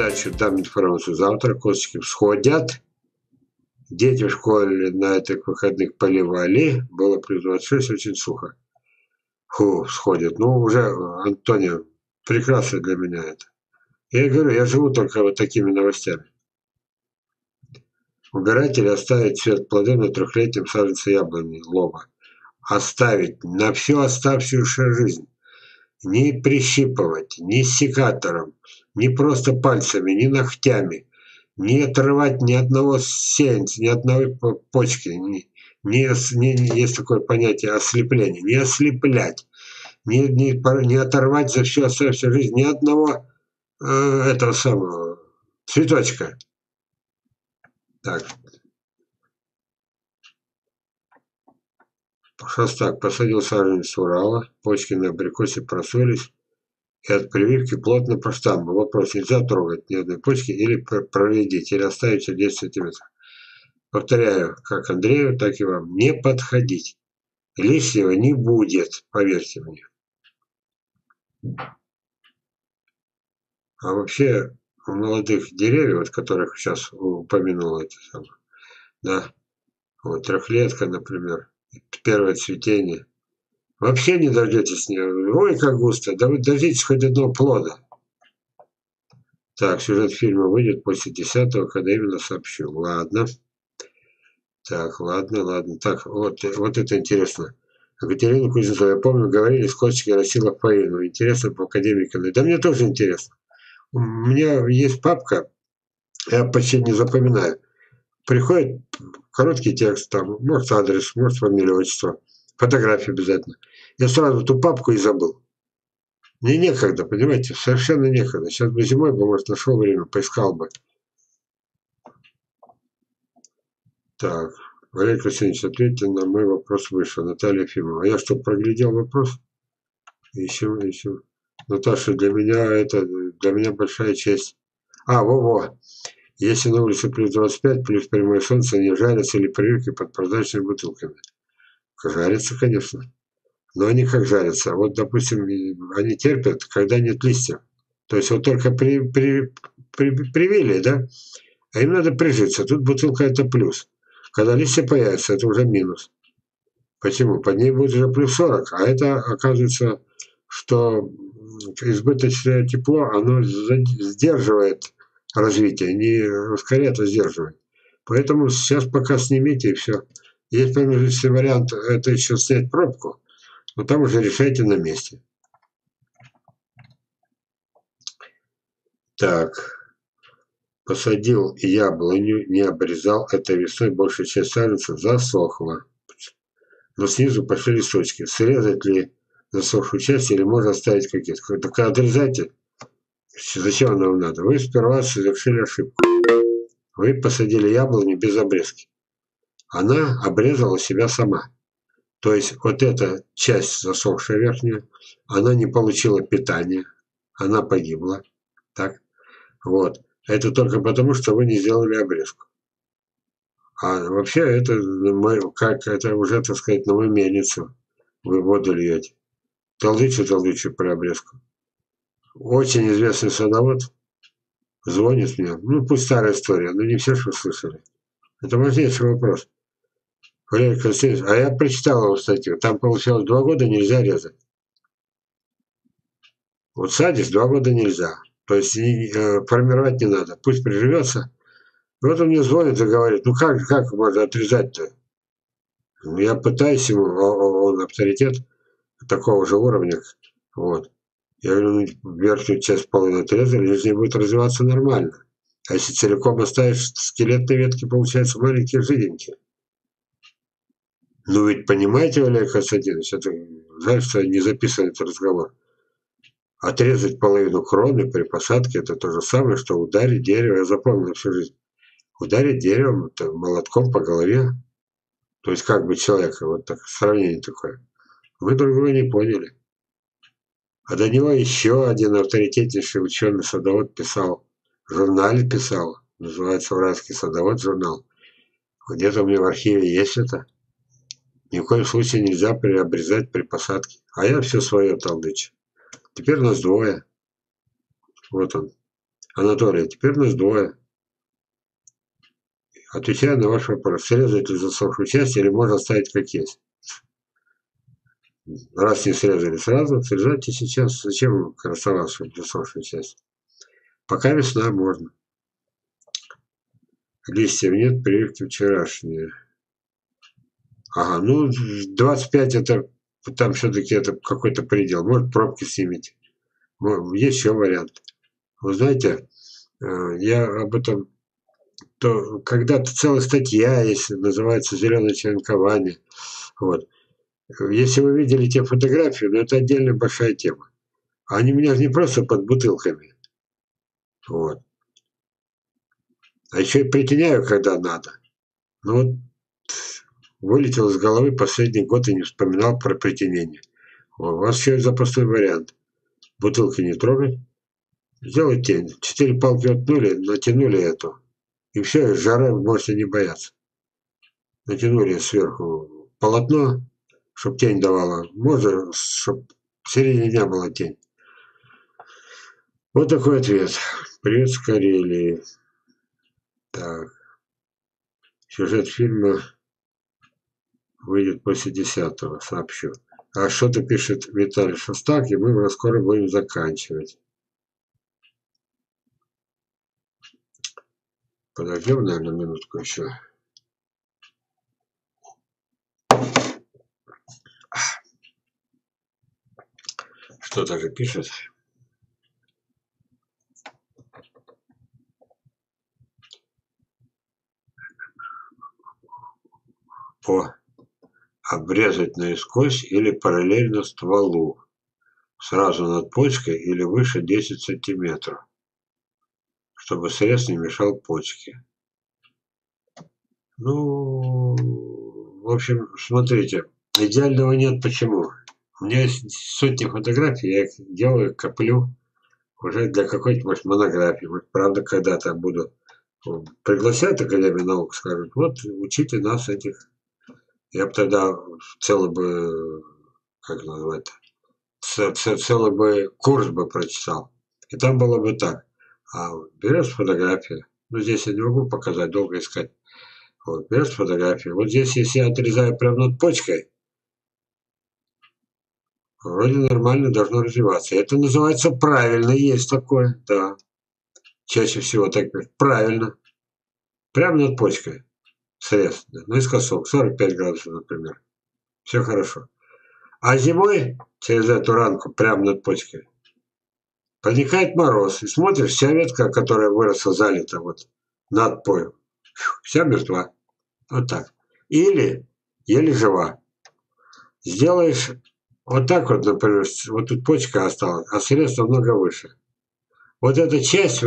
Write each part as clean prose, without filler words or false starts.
передачу дам информацию завтра. Косточки всходят. Дети в школе на этих выходных поливали. Было плюс 26, очень сухо. Фу, всходит. Ну, уже, Антония, прекрасно для меня это. Я говорю, я живу только вот такими новостями. Убирать или оставить цвет плоды на трехлетнем саженце яблони лоба. Оставить на всю оставшуюся жизнь. Не прищипывать, ни секатором, ни просто пальцами, ни ногтями. Не отрывать ни одного сеянца, ни одной почки. Есть такое понятие ослепление. Не ослеплять. Не оторвать за всю оставшуюся жизнь ни одного этого самого цветочка. Так. Шостак посадил саженец Урала, почки на абрикосе просулись, и от прививки плотно проштамбовал. Вопрос: нельзя трогать ни одной почки или проредить, или оставить 10 сантиметров. Повторяю, как Андрею, так и вам. Не подходить. Лишнего не будет, поверьте мне. А вообще у молодых деревьев, вот которых сейчас упомянул, это самое, да, вот трехлетка, например, первое цветение. Вообще не дождетесь нее. Ой, как густо. Да вы дождитесь хоть одного плода. Так, сюжет фильма выйдет после 10-го, когда именно сообщу. Ладно. Так, ладно. Так, вот это интересно. Екатерина Кузнецова, я помню, говорили, с Косточкой растила Фаину. Интересно по академикам. Да мне тоже интересно. У меня есть папка, я почти не запоминаю. Приходит короткий текст, там, может адрес, может фамилия, отчество, фотография обязательно. Я сразу эту папку и забыл. Мне некогда, понимаете, совершенно некогда. Сейчас бы зимой бы, может, нашел время, поискал бы. Так, Валерий Красильевич, ответьте на мой вопрос выше. Наталья Ефимова. Я что, проглядел вопрос? Ищем. Наташа, для меня большая честь. Во. Если на улице плюс 25, плюс прямое солнце, не жарятся ли прививки под прозрачными бутылками? Жарятся, конечно. Но они как жарятся. Вот, допустим, они терпят, когда нет листьев. То есть вот только привили, да? А им надо прижиться. Тут бутылка – это плюс. Когда листья появятся, это уже минус. Почему? Под ней будет уже плюс 40. А это, оказывается, что избыточное тепло, оно сдерживает развитие, не ускоряет, а сдерживает. Поэтому сейчас пока снимите и все. Есть промежуточный вариант, это еще снять пробку, но там уже решайте на месте. Так. Посадил яблоню, не обрезал. Этой весной большая часть саженцев засохла. Но снизу пошли листочки. Срезать ли засохшую часть или можно оставить какие-то? Только отрезайте. Зачем оно вам надо? Вы сперва совершили ошибку. Вы посадили яблоню без обрезки. Она обрезала себя сама. То есть вот эта часть засохшая верхняя, она не получила питания. Она погибла. Так? Вот. Это только потому, что вы не сделали обрезку. А вообще это уже, так сказать, на мою мельницу вы воду льете. Толдычу про обрезку. Очень известный садовод звонит мне. Ну, пусть старая история, но не все, что слышали. Это важнейший вопрос. Валерий Константинович, а я прочитал его статью. Там получалось 2 года нельзя резать. Вот садишь 2 года нельзя. То есть формировать не надо. Пусть приживется. Вот он мне звонит и говорит, ну как можно отрезать-то? Я пытаюсь ему, он авторитет такого же уровня. Вот. Я говорю, ну, верхнюю часть половины отрезали, нижняя будет развиваться нормально. А если целиком оставишь скелетные ветки, получаются маленькие жиденькие. Ну ведь понимаете, Валерий Константинович, это жаль, что не записан этот разговор. Отрезать половину кроны при посадке – это то же самое, что ударить дерево. Я запомнил всю жизнь. Ударить деревом молотком по голове. То есть как бы человека, вот так, сравнение такое. Вы друг друга не поняли. А до него еще один авторитетнейший ученый-садовод писал, в журнале писал, называется «Уральский садовод» журнал. Где-то у меня в архиве есть это. Ни в коем случае нельзя обрезать при посадке. А я все свое толдычу. Теперь нас 2. Вот он. Анатолий, теперь нас двое. Отвечаю на ваш вопрос. Срезать ли засохшую часть или можно оставить как есть? Раз не срезали сразу, срезайте сейчас. Зачем красоваться засохшую часть? Пока весна, можно. Листьев нет, прививки вчерашние. Ага, ну 25 это там все-таки это какой-то предел. Может, пробки снимете. Есть еще вариант. Вы знаете, я об этом, то когда-то целая статья есть, называется «Зеленое черенкование». Вот. Если вы видели те фотографии, ну это отдельная большая тема. Они у меня же не просто под бутылками. Вот. А еще и притеняю, когда надо. Ну вот вылетел из головы последний год и не вспоминал про притенение. У вас еще есть запасной вариант. Бутылки не трогать. Сделать тень. 4 палки отнули, натянули эту. И все, жары можете не бояться. Натянули сверху полотно, чтобы тень давала. Можно, чтобы в середине дня была тень. Вот такой ответ. Привет с Карелии. Так. Сюжет фильма выйдет после 10-го, сообщу. А что-то пишет Виталий Шостак, и мы уже скоро будем заканчивать. Подождем, наверное, минутку еще. Что-то же пишет. Обрезать наискось или параллельно стволу. Сразу над почкой или выше 10 сантиметров. Чтобы срез не мешал почке. Ну, в общем, смотрите. Идеального нет. Почему? У меня есть сотни фотографий, я их делаю, коплю уже для какой-то, может, монографии. Может, правда, когда-то буду пригласят Академию наук, скажут, вот, учите нас этих. Я бы тогда целый бы, как назвать, целый бы курс бы прочитал. И там было бы так. А берешь фотографию, ну, здесь я не могу показать, долго искать. Вот, берешь фотографию. Вот здесь, если я отрезаю прямо над почкой, вроде нормально должно развиваться. Это называется правильно, есть такое, да. Чаще всего так правильно. Прямо над почкой. Срез. Наискосок. 45 градусов, например. Все хорошо. А зимой через эту ранку, прямо над почкой, проникает мороз. И смотришь, вся ветка, которая выросла, залита вот над поем. Вся мертва. Вот так. Или еле жива. Сделаешь вот так вот, например, вот тут почка осталась, а срез намного выше. Вот эта часть,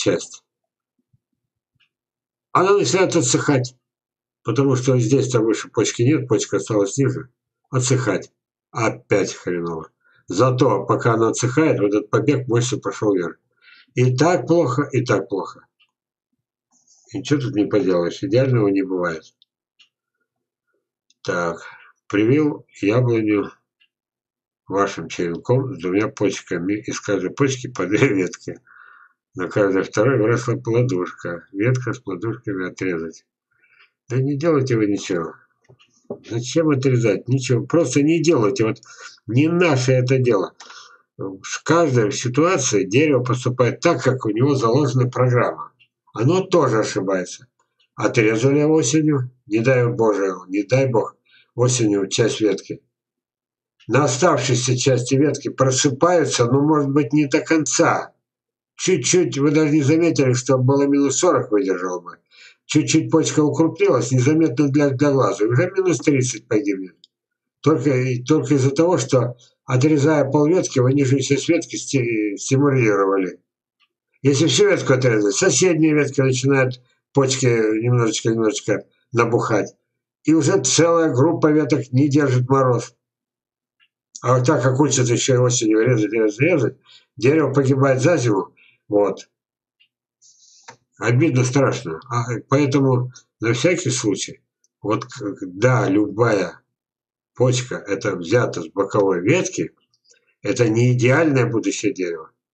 она начинает отсыхать. Потому что здесь-то выше почки нет, почка осталась ниже. Отсыхать. Опять хреново. Зато, пока она отсыхает, вот этот побег мощно пошел вверх. И так плохо, и так плохо. И ничего тут не поделаешь. Идеального не бывает. Так. Привил яблоню вашим черенком с 2 почками. Из каждой почки по 2 ветки. На каждой второй выросла плодушка. Ветка с плодушками отрезать. Да не делайте вы ничего. Зачем отрезать? Ничего. Просто не делайте. Вот не наше это дело. В каждой ситуации дерево поступает так, как у него заложена программа. Оно тоже ошибается. Отрезали осенью, не дай Боже, не дай Бог, осенью часть ветки. На оставшейся части ветки просыпаются, но может быть не до конца. Чуть-чуть, вы даже не заметили, что было минус 40 выдержало бы. Чуть-чуть почка укрупнилась, незаметно для глаза. Уже минус 30 погибнет. Только из-за того, что, отрезая полветки, вы нижнюю часть ветки стимулировали. Если всю ветку отрезать, соседние ветки начинают почки немножечко набухать. И уже целая группа веток не держит мороз. А вот так как учат еще и осенью резать, дерево погибает за зиму. Вот. Обидно, страшно. Поэтому на всякий случай, вот да, любая почка, это взято с боковой ветки, это не идеальное будущее дерево.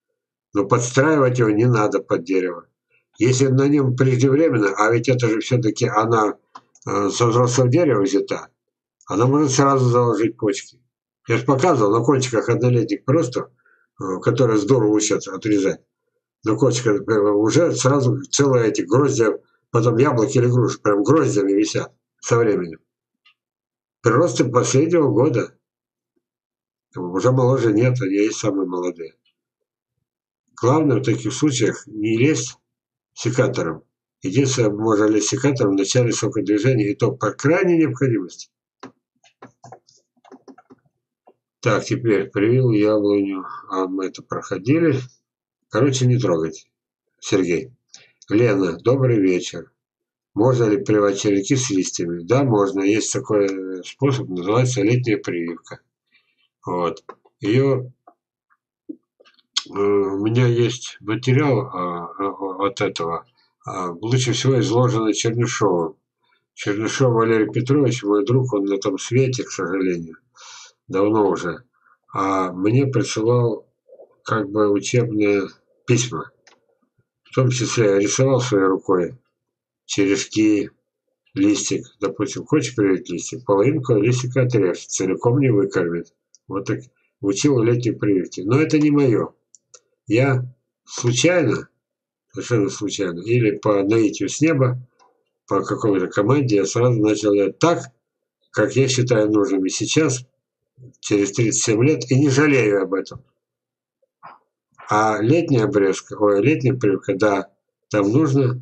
Но подстраивать его не надо под дерево. Если на нем преждевременно, а ведь это же все-таки она со взрослого дерева взята, она может сразу заложить почки. Я же показывал на кончиках однолетних просто, которые здорово учат отрезать. На кончиках уже сразу целые эти гроздья, потом яблоки или груши, прям гроздями висят со временем. Приросты последнего года. Уже моложе нет, они есть самые молодые. Главное в таких случаях не лезть секатором. Единственное, можно лезть секатором в начале сокодвижения, и то по крайней необходимости. Так, теперь привил яблоню. А мы это проходили. Короче, не трогать. Сергей. Лена, добрый вечер. Можно ли прививать черенки с листьями? Да, можно. Есть такой способ, называется летняя прививка. Вот. Ее у меня есть материал от этого. Лучше всего изложено Чернышовым. Чернышов Валерий Петрович, мой друг, он на том свете, к сожалению, давно уже. А мне присылал как бы учебные письма. В том числе я рисовал своей рукой черешки, листик. Допустим, хочешь привить листик, половинку листика отрежь, целиком не выкормит. Вот так учил летней прививке. Но это не мое. Я случайно, совершенно случайно, или по наитию с неба, по какой-то команде, я сразу начал делать так, как я считаю нужным и сейчас, через 37 лет, и не жалею об этом. А летняя обрезка, летняя прививка, да, там нужно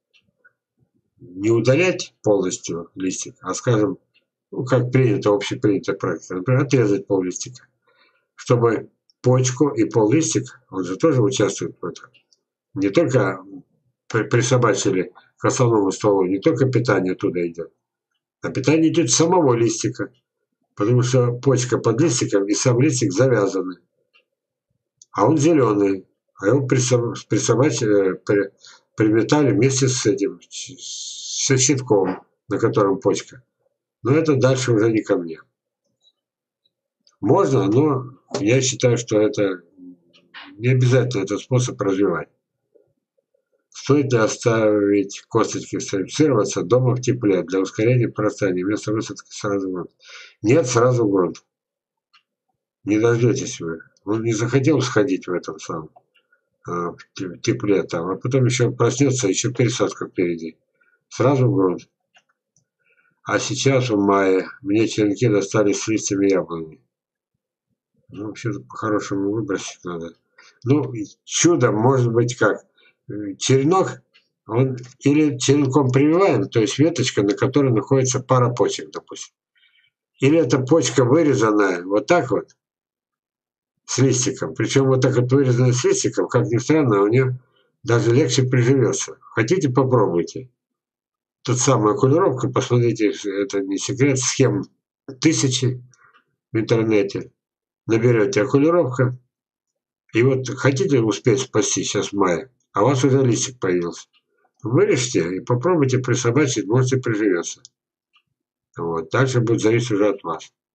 не удалять полностью листик, а, скажем, ну, как принято, общепринятая практика, например, отрезать пол листика, чтобы почку и пол листик, он же тоже участвует в этом. Не только присобачили к основному стволу, не только питание туда идет, а питание идет с самого листика, потому что почка под листиком и сам листик завязаны. А он зеленый, а его присобачили, приметали вместе с этим, со щитком, на котором почка. Но это дальше уже не ко мне. Можно, но я считаю, что это не обязательно этот способ развивать. Стоит ли оставить косточки сцепсироваться дома в тепле для ускорения прорастания вместо высадки сразу в грунт? Нет, сразу в грунт. Не дождетесь вы. Он не захотел сходить в этом самом в тепле там, а потом еще проснется, еще пересадка впереди. Сразу в грунт. А сейчас в мае мне черенки достались с листьями яблони. Ну, вообще-то по-хорошему выбросить надо. Ну, чудо может быть как. Черенок, он или черенком прививаем, то есть веточка, на которой находится пара почек, допустим. Или эта почка вырезанная вот так вот, с листиком. Причем вот так вот вырезанная с листиком, как ни странно, у нее даже легче приживется. Хотите, попробуйте. Тут самая окулировка, посмотрите, это не секрет, схем тысячи в интернете. Наберете окулировка, и вот хотите успеть спасти сейчас в мае, а у вас уже листик появился. Вырежьте и попробуйте присобачить, можете приживется. Вот. Дальше будет зависеть уже от вас.